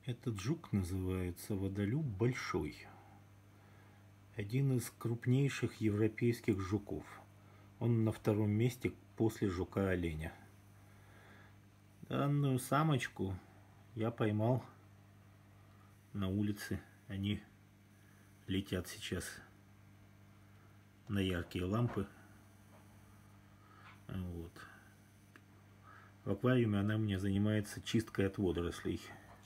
Этот жук называется водолюб большой. Один из крупнейших европейских жуков. Он на втором месте после жука-оленя. Данную самочку я поймал на улице. Они летят сейчас на яркие лампы. Вот. В аквариуме она у меня занимается чисткой от водорослей.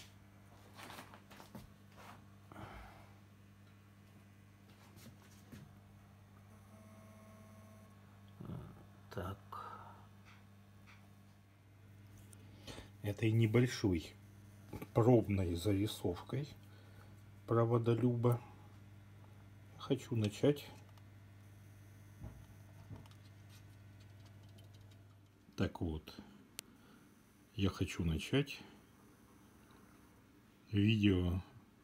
Так. Этой небольшой пробной зарисовкой про водолюба хочу начать. Так вот, я хочу начать видео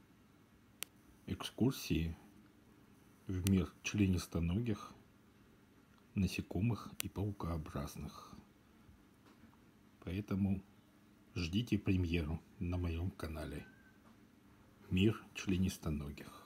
экскурсии в мир членистоногих, насекомых и паукообразных. Поэтому ждите премьеру на моем канале. Мир членистоногих.